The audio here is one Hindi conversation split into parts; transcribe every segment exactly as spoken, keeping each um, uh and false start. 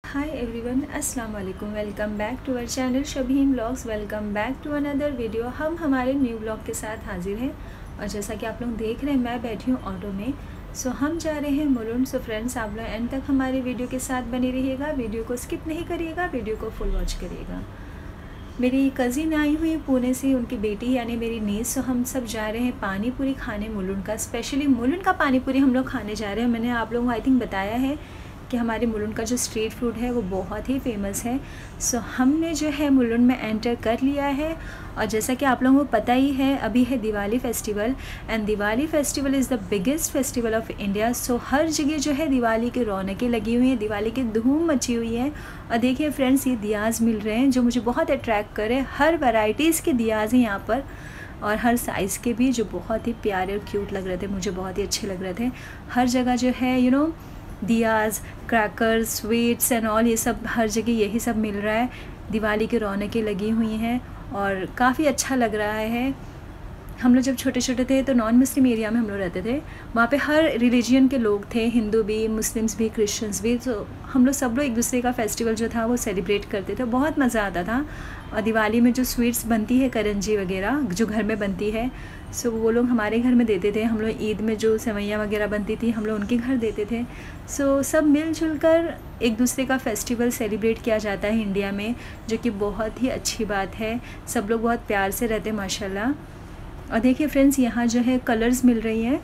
हाय एवरीवन, अस्सलाम वालेकुम। Welcome back to our channel Shabeen blogs. Welcome back to another video. हम हमारे न्यू ब्लॉग के साथ हाजिर हैं और जैसा कि आप लोग देख रहे हैं, मैं बैठी हूँ ऑटो में। सो हम जा रहे हैं मुलुंड। सो फ्रेंड्स, आप लोग एंड तक हमारे वीडियो के साथ बने रहिएगा। वीडियो को स्किप नहीं करिएगा, वीडियो को फुल वॉच करिएगा। मेरी कज़िन आई हुई पुणे से, उनकी बेटी यानी मेरी नीस। सो हम सब जा रहे हैं पानी पूरी खाने मुलुंड का। स्पेशली मुलुंड का पानी पूरी हम लोग खाने जा रहे हैं। मैंने आप लोगों को आई थिंक बताया है कि हमारे मुलुंड का जो स्ट्रीट फूड है वो बहुत ही फेमस है। सो so, हमने जो है मुलुंड में एंटर कर लिया है। और जैसा कि आप लोगों को पता ही है, अभी है Diwali festival and Diwali festival is the biggest festival of India. So हर जगह जो है दिवाली की रौनकें लगी हुई हैं, दिवाली की धूम मची हुई है। और देखिए फ्रेंड्स, ये दियाज़ मिल रहे हैं जो मुझे बहुत अट्रैक्ट करे। हर वैराइटीज़ के दियाज़ हैं यहाँ पर और हर साइज़ के भी, जो बहुत ही प्यारे और क्यूट लग रहे थे, मुझे बहुत ही अच्छे लग रहे थे। हर जगह जो है you know diyas, crackers, sweets and all, ये सब हर जगह यही सब मिल रहा है। दिवाली की रौनकें लगी हुई हैं और काफ़ी अच्छा लग रहा है। हम लोग जब छोटे छोटे थे तो नॉन मुस्लिम एरिया में हम लोग रहते थे। वहाँ पे हर रिलीजन के लोग थे, हिंदू भी, मुस्लिम्स भी, क्रिश्चियंस भी। तो हम लोग सब लोग एक दूसरे का फेस्टिवल जो था वो सेलिब्रेट करते थे। बहुत मज़ा आता था। और दिवाली में जो स्वीट्स बनती है, करंजी वगैरह जो घर में बनती है, सो वो लोग हमारे घर में देते थे। हम लोग ईद में जो सेवैयाँ वगैरह बनती थी, हम लोग उनके घर देते थे। सो सब मिलजुल कर एक दूसरे का फेस्टिवल सेलिब्रेट किया जाता है इंडिया में, जो कि बहुत ही अच्छी बात है। सब लोग बहुत प्यार से रहते हैं माशाल्लाह। और देखिए फ्रेंड्स, यहाँ जो है कलर्स मिल रही हैं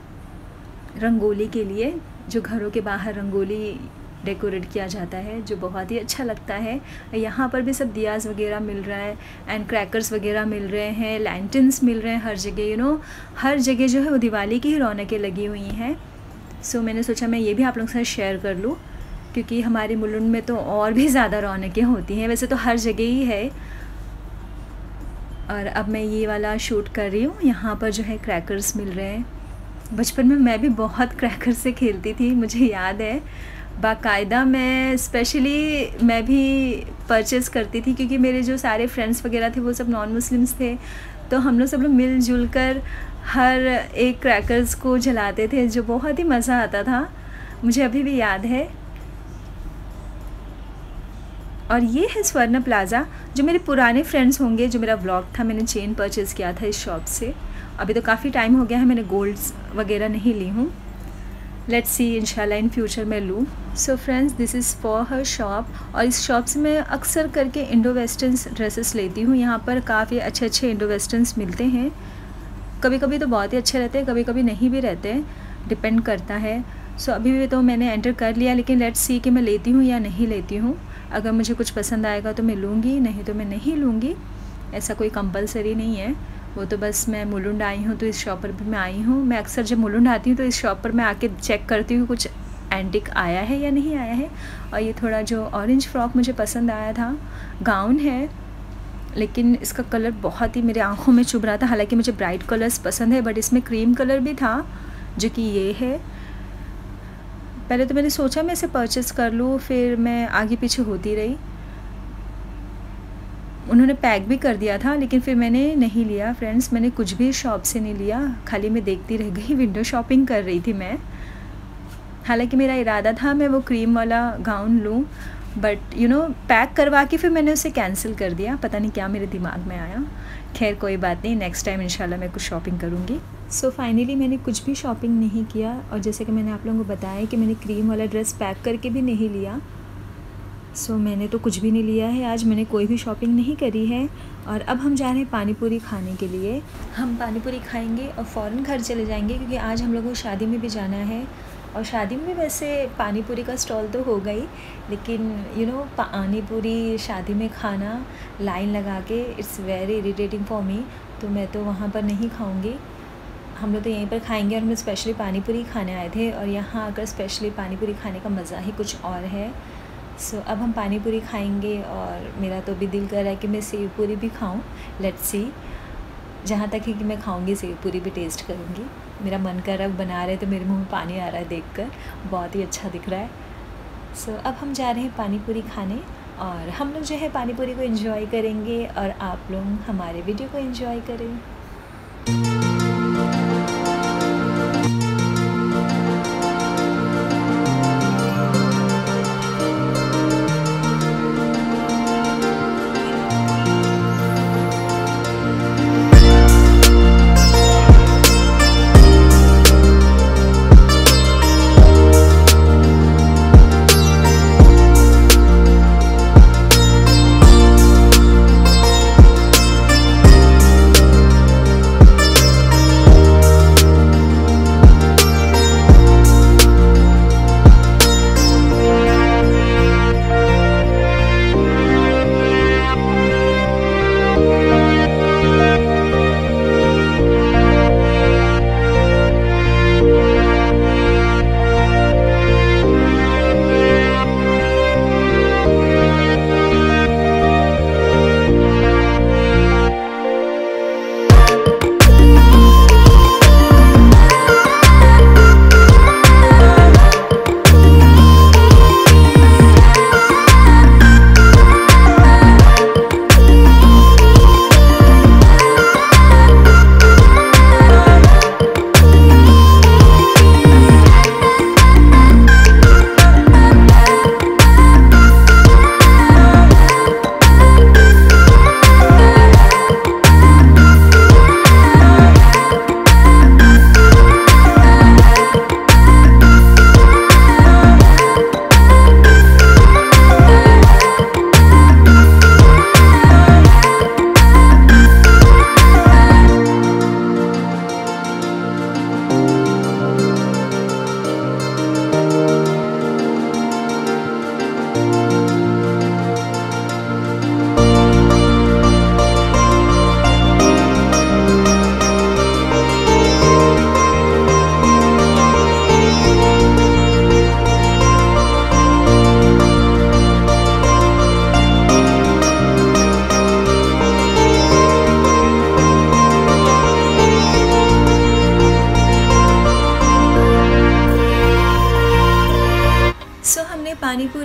रंगोली के लिए, जो घरों के बाहर रंगोली डेकोरेट किया जाता है, जो बहुत ही अच्छा लगता है। यहाँ पर भी सब दियाज़ वगैरह मिल रहा है एंड क्रैकर्स वगैरह मिल रहे हैं, लैंटर्न्स मिल रहे हैं हर जगह। यू नो हर जगह जो है वो दिवाली की ही रौनकें लगी हुई हैं। सो so, मैंने सोचा मैं ये भी आप लोगों के साथ शेयर कर लूँ, क्योंकि हमारे मुलुंड में तो और भी ज़्यादा रौनकें होती हैं। वैसे तो हर जगह ही है। और अब मैं ये वाला शूट कर रही हूँ। यहाँ पर जो है क्रैकर्स मिल रहे हैं। बचपन में मैं भी बहुत क्रैकर से खेलती थी, मुझे याद है। बाकायदा मैं स्पेशली मैं भी परचेज़ करती थी, क्योंकि मेरे जो सारे फ्रेंड्स वगैरह थे वो सब नॉन मुस्लिम्स थे। तो हम लोग सब लोग मिलजुल कर हर एक क्रैकर्स को जलाते थे, जो बहुत ही मज़ा आता था। मुझे अभी भी याद है। और ये है स्वर्ण प्लाज़ा। जो मेरे पुराने फ्रेंड्स होंगे, जो मेरा व्लॉग था, मैंने चेन परचेज़ किया था इस शॉप से। अभी तो काफ़ी टाइम हो गया है, मैंने गोल्ड्स वगैरह नहीं ली हूँ। लेट्स सी, इंशाल्लाह इन फ्यूचर मैं लूँ। So friends, this is for her shop. और इस शॉप से मैं अक्सर करके इंडो वेस्टर्न्स ड्रेसेस लेती हूँ। यहाँ पर काफ़ी अच्छे अच्छे इंडो वेस्टर्न्स मिलते हैं। कभी कभी तो बहुत ही अच्छे रहते हैं, कभी कभी नहीं भी रहते, डिपेंड करता है। सो so, अभी भी तो मैंने एंटर कर लिया, लेकिन लेट्स सी कि मैं लेती हूँ या नहीं लेती हूँ। अगर मुझे कुछ पसंद आएगा तो मैं लूँगी, नहीं तो मैं नहीं लूँगी। ऐसा कोई कंपलसरी नहीं है। वो तो बस मैं मुलुंड आई हूँ तो इस शॉप पर भी मैं आई हूँ। मैं अक्सर जब मुलुंड आती हूँ तो इस शॉप पर मैं आके चेक करती हूँ कुछ एंटिक आया है या नहीं आया है। और ये थोड़ा जो ऑरेंज फ्रॉक मुझे पसंद आया था, गाउन है, लेकिन इसका कलर बहुत ही मेरे आँखों में चुभ रहा था। हालांकि मुझे ब्राइट कलर्स पसंद है, बट इसमें क्रीम कलर भी था, जो कि ये है। पहले तो मैंने सोचा मैं इसे परचेज़ कर लूँ, फिर मैं आगे पीछे होती रही। उन्होंने पैक भी कर दिया था, लेकिन फिर मैंने नहीं लिया। फ्रेंड्स, मैंने कुछ भी शॉप से नहीं लिया, खाली मैं देखती रह गई। विंडो शॉपिंग कर रही थी मैं। हालांकि मेरा इरादा था मैं वो क्रीम वाला गाउन लूँ, बट यू नो पैक करवा के फिर मैंने उसे कैंसिल कर दिया। पता नहीं क्या मेरे दिमाग में आया। खैर कोई बात नहीं, नेक्स्ट टाइम इंशाल्लाह मैं कुछ शॉपिंग करूँगी। सो so, फाइनली मैंने कुछ भी शॉपिंग नहीं किया। और जैसे कि मैंने आप लोगों को बताया कि मैंने क्रीम वाला ड्रेस पैक करके भी नहीं लिया। सो so, मैंने तो कुछ भी नहीं लिया है। आज मैंने कोई भी शॉपिंग नहीं करी है। और अब हम जा रहे हैं पानी पूरी खाने के लिए। हम पानी पूरी खाएंगे और फ़ौरन घर चले जाएंगे, क्योंकि आज हम लोगों को शादी में भी जाना है। और शादी में वैसे पानी पूरी का स्टॉल तो हो गई, लेकिन यू नो पानी पूरी शादी में खाना लाइन लगा के, it's very irritating for me. तो मैं तो वहाँ पर नहीं खाऊँगी। हम लोग तो यहीं पर खाएंगे। और हम स्पेशली पानी पूरी खाने आए थे, और यहाँ आकर स्पेशली पानी पूरी खाने का मज़ा ही कुछ और है। सो so, अब हम पानी पूरी खाएंगे और मेरा तो भी दिल कर रहा है कि मैं सेव पूरी भी खाऊं। लेट्स सी, जहाँ तक है कि मैं खाऊंगी सेव पूरी भी टेस्ट करूंगी। मेरा मन कर रहा है, बना रहे तो मेरे मुंह में पानी आ रहा है देखकर, बहुत ही अच्छा दिख रहा है। सो so, अब हम जा रहे हैं पानी पूरी खाने और हम लोग जो है पानी पूरी को एंजॉय करेंगे और आप लोग हमारे वीडियो को एंजॉय करें।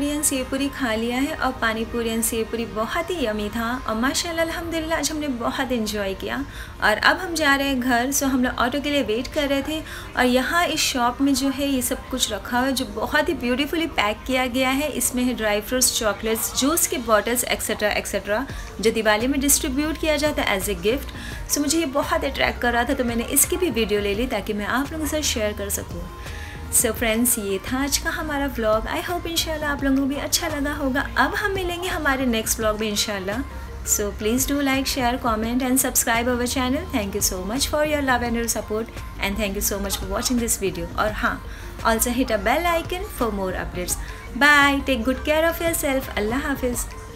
पूरी एंड सेव पूरी खा लिया है और पानी पूरी एंड सेव पूरी बहुत ही यमी था और माशाल्लाह अल्हम्दुलिल्लाह आज हमने बहुत इन्जॉय किया। और अब हम जा रहे हैं घर। सो हम लोग ऑटो के लिए वेट कर रहे थे और यहाँ इस शॉप में जो है ये सब कुछ रखा हुआ है जो बहुत ही ब्यूटीफुली पैक किया गया है। इसमें है ड्राई फ्रूट्स, चॉकलेट्स, जूस के बॉटल्स एक्सेट्रा एक्सेट्रा जो दिवाली में डिस्ट्रीब्यूट किया जाता है एज ए गिफ्ट। सो मुझे ये बहुत अट्रैक्ट कर रहा था तो मैंने इसकी भी वीडियो ले ली ताकि मैं आप लोगों के साथ शेयर कर सकूँ। सो फ्रेंड्स, ये था आज का हमारा व्लॉग। आई होप इंशाल्लाह आप लोगों को भी अच्छा लगा होगा। अब हम मिलेंगे हमारे नेक्स्ट व्लॉग में इंशाल्लाह। So please do like, share, comment and subscribe our channel. Thank you so much for your love and your support and thank you so much for watching this video. और हाँ, also hit a bell icon for more updates. Bye, take good care of yourself. अल्लाह हाफिज़।